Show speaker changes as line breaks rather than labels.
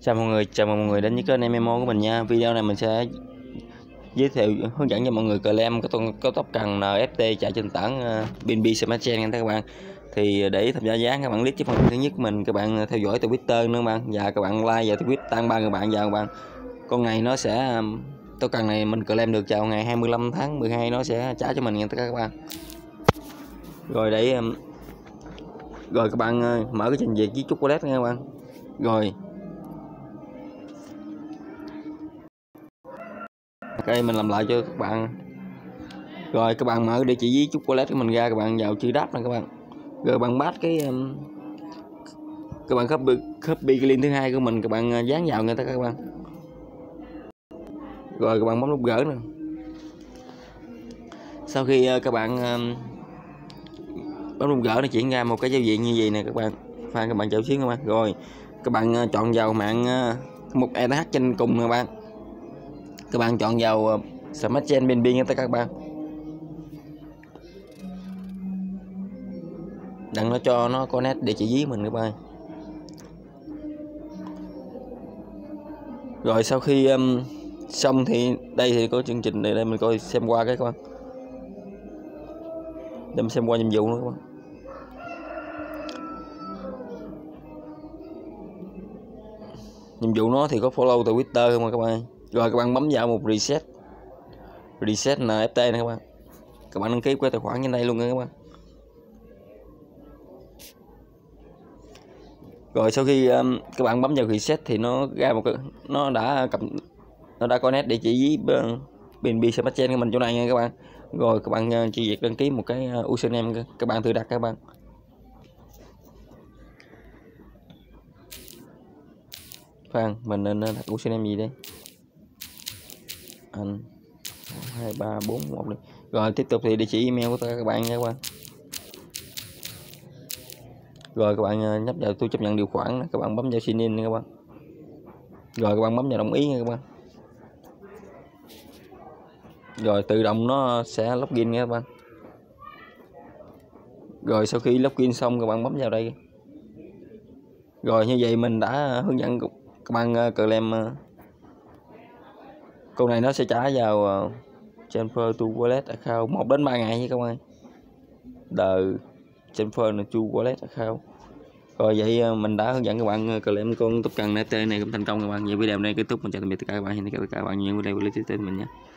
Chào mọi người, chào mừng mọi người đến với kênh MMO của mình nha. Video này mình sẽ giới thiệu hướng dẫn cho mọi người claim có tốc cần NFT chạy trên tảng BNB Smart Chain nha các bạn. Thì để tham gia giá các bạn click cái phần thứ nhất mình, các bạn theo dõi Twitter nữa các bạn, và các bạn like và tweet tăng 3 người bạn vào các bạn. Con này nó sẽ token này mình claim được vào ngày 25 tháng 12 nó sẽ trả cho mình nha các bạn. Rồi các bạn mở cái trình duyệt với chút wallet nha các bạn. Rồi ok, mình làm lại cho các bạn. Rồi các bạn mở địa chỉ với chút wallet của mình ra, các bạn vào chữ đáp nè các bạn. Rồi các bạn bắt cái các bạn copy cái link thứ hai của mình, các bạn dán vào người ta các bạn. Rồi các bạn bấm nút gỡ nè. Sau khi các bạn bấm nút gỡ nó chuyển ra một cái giao diện như vậy nè các bạn. Khoan các bạn chờ xíu các bạn. Rồi các bạn chọn vào mạng một ETH trên cùng các bạn. Các bạn chọn vào Smart Chain BNB nha các bạn. Đặng nó cho nó connect địa chỉ ví mình các bạn. Rồi sau khi xong thì đây thì có chương trình này, đây mình coi xem qua cái các bạn. Để mình xem qua nhiệm vụ nữa các bạn. Nhiệm vụ nó thì có follow từ Twitter không các bạn. Rồi các bạn bấm vào một reset NFT này các bạn. Các bạn đăng ký cái tài khoản như đây luôn nha các bạn. Rồi sau khi các bạn bấm vào reset thì nó ra một cái, nó đã connect địa chỉ với BNB Smart Chain của mình chỗ này nha các bạn. Rồi các bạn chỉ việc đăng ký một cái username các bạn tự đặt các bạn. Khoan, mình nên đặt username gì đây? Anh 2341 đi. Rồi tiếp tục thì địa chỉ email của các bạn nha các bạn. Rồi các bạn nhấp vào tôi chấp nhận điều khoản, các bạn bấm vào sign in nha các bạn. Rồi các bạn bấm vào đồng ý nha các bạn. Rồi tự động nó sẽ login nha các bạn. Rồi sau khi login xong các bạn bấm vào đây. Rồi như vậy mình đã hướng dẫn các bạn claim. Con này nó sẽ trả vào transfer to wallet account 1 đến 3 ngày nha các bạn. The transfer to wallet account. Rồi vậy mình đã hướng dẫn các bạn claim con token NFT này cũng thành công các bạn. Vậy video này kết thúc, mình chào tạm biệt tất cả các bạn. Hẹn gặp lại các bạn những video clip tiếp theo mình nhé.